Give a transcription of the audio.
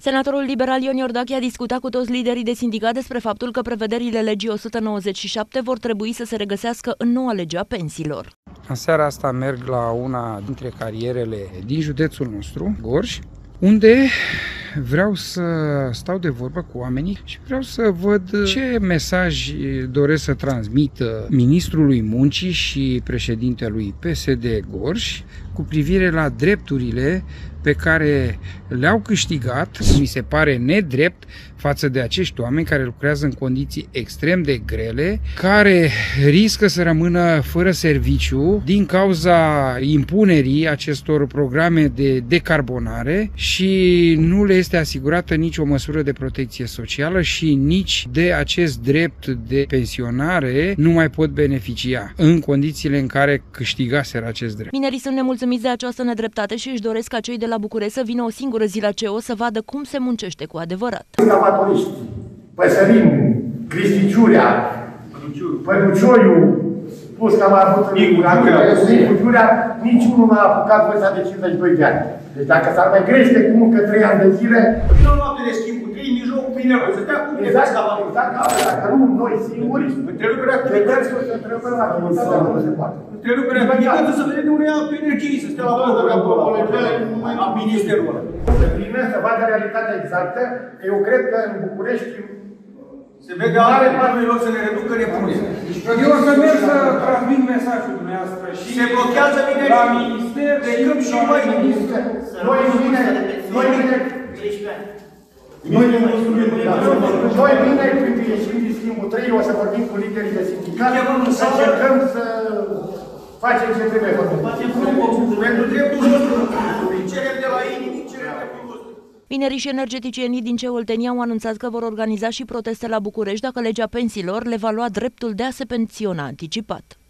Senatorul liberal Ion Iordache a discutat cu toți liderii de sindicat despre faptul că prevederile legii 197 vor trebui să se regăsească în noua lege a pensiilor. În seara asta merg la una dintre carierele din județul nostru, Gorj, unde vreau să stau de vorbă cu oamenii și vreau să văd ce mesaj doresc să transmită ministrului muncii și președintelui PSD Gorj cu privire la drepturile pe care le-au câștigat. Mi se pare nedrept față de acești oameni care lucrează în condiții extrem de grele, care riscă să rămână fără serviciu din cauza impunerii acestor programe de decarbonare și nu le este asigurată nicio măsură de protecție socială și nici de acest drept de pensionare nu mai pot beneficia în condițiile în care câștigaseră acest drept. Minerii sunt nemulțumiți de această nedreptate și își doresc ca cei de la București să vină o singură zi la CEO să vadă cum se muncește cu adevărat. Scavatoriști, Păsărin, Cristi-Ciurea, Păducioiu, plus că am avut Nicuciurea, niciunul n-a apucat vârsta de 52 de ani. Deci dacă s-ar mai crește cu încă 3 ani de zile... Vine o noapte de schimb cu 3 în mijlocul minerului, să dea cum de excavator. Exact, dacă nu noi singuri, întreruperea activității. Întreruperea activității nu se poate. Întreruperea activității să vedem de unde ia energii, să stea la podul acolo, a ministerul ăla. Să vină, să vadă realitatea exactă, că eu cred că în București se vede are planul lor să ne reducă nebunia. Eu o să merg să transmit mesajul dumneavoastră și se blochează minerii la minister de câmp și mai minister. Noi mâine, când ieșim din schimbul 3, o să vorbim cu liderii de sindicat, să încercăm să facem ce trebuie făcut. Pentru dreptul nostru, cerem de la ei, nimic cerem de dreptul nostru. Minerii și energeticienii din Ceolteni au anunțat că vor organiza și proteste la București dacă legea pensiilor le va lua dreptul de a se pensiona anticipat.